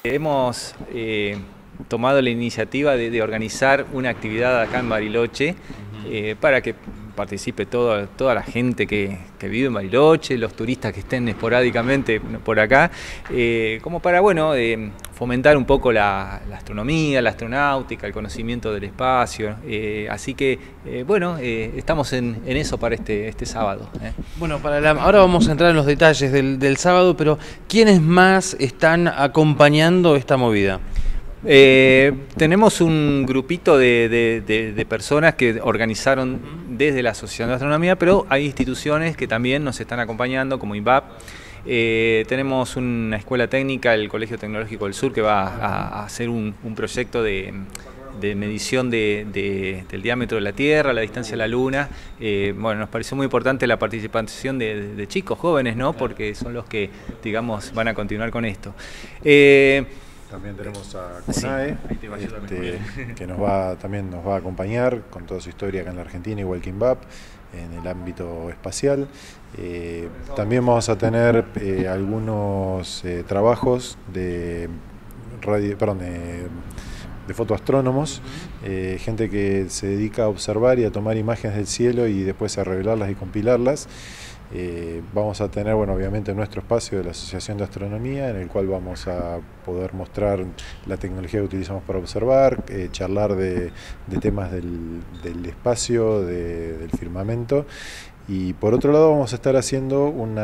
Hemos tomado la iniciativa de organizar una actividad acá en Bariloche para que participe toda la gente que vive en Bariloche, los turistas que estén esporádicamente por acá, como para fomentar un poco la astronomía, la astronáutica, el conocimiento del espacio. Así que estamos en eso para este sábado. Bueno, ahora vamos a entrar en los detalles del sábado, pero ¿quiénes más están acompañando esta movida? Tenemos un grupito de personas que organizaron desde la Asociación de Astronomía, pero hay instituciones que también nos están acompañando, como INVAP. Tenemos una escuela técnica, el Colegio Tecnológico del Sur, que va a hacer un proyecto de medición del diámetro de la Tierra, la distancia de la Luna. Nos pareció muy importante la participación de chicos, jóvenes, ¿no? Porque son los que, digamos, van a continuar con esto. También tenemos a CONAE, que también nos va a acompañar con toda su historia acá en la Argentina, igual que INVAP, en el ámbito espacial. También vamos a tener algunos trabajos de fotoastrónomos, gente que se dedica a observar y a tomar imágenes del cielo y después a revelarlas y compilarlas. Vamos a tener, obviamente, nuestro espacio de la Asociación de Astronomía, en el cual vamos a poder mostrar la tecnología que utilizamos para observar, charlar de temas del espacio, del firmamento. Y por otro lado vamos a estar haciendo un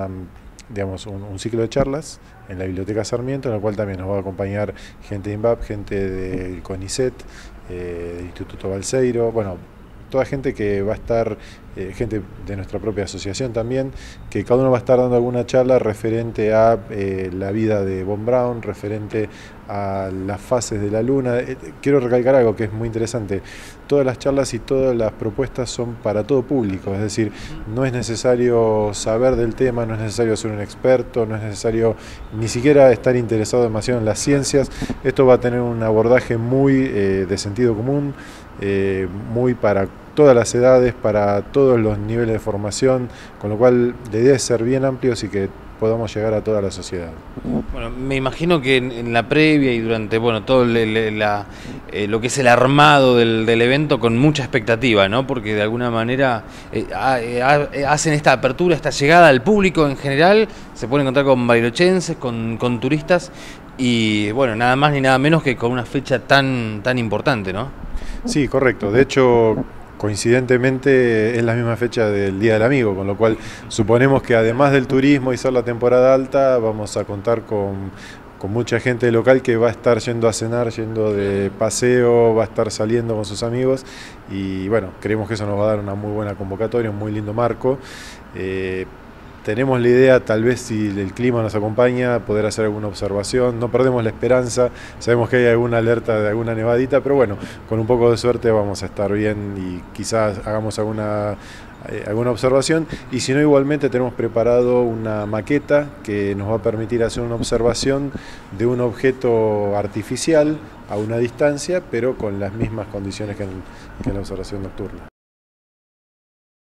ciclo de charlas en la Biblioteca Sarmiento, en el cual también nos va a acompañar gente de INVAP, gente del CONICET, del Instituto Balseiro, toda gente que va a estar, gente de nuestra propia asociación también, que cada uno va a estar dando alguna charla referente a la vida de Von Braun, referente a las fases de la Luna. Quiero recalcar algo que es muy interesante: todas las charlas y todas las propuestas son para todo público, es decir, no es necesario saber del tema, no es necesario ser un experto, no es necesario ni siquiera estar interesado demasiado en las ciencias. Esto va a tener un abordaje muy de sentido común, muy para todas las edades, para todos los niveles de formación, con lo cual la idea es ser bien amplios y que podamos llegar a toda la sociedad. Bueno, me imagino que en la previa y durante todo lo que es el armado del evento, con mucha expectativa, ¿no? Porque de alguna manera hacen esta apertura, esta llegada al público en general, se pueden encontrar con barilochenses, con turistas, y nada más ni nada menos que con una fecha tan importante, ¿no? Sí, correcto. De hecho, coincidentemente es la misma fecha del Día del Amigo, con lo cual suponemos que además del turismo y ser la temporada alta, vamos a contar con mucha gente local que va a estar yendo a cenar, yendo de paseo, va a estar saliendo con sus amigos, y creemos que eso nos va a dar una muy buena convocatoria, un muy lindo marco. Tenemos la idea, tal vez si el clima nos acompaña, poder hacer alguna observación. No perdemos la esperanza, sabemos que hay alguna alerta de alguna nevadita, pero con un poco de suerte vamos a estar bien y quizás hagamos alguna observación. Y si no, igualmente tenemos preparado una maqueta que nos va a permitir hacer una observación de un objeto artificial a una distancia, pero con las mismas condiciones que en la observación nocturna.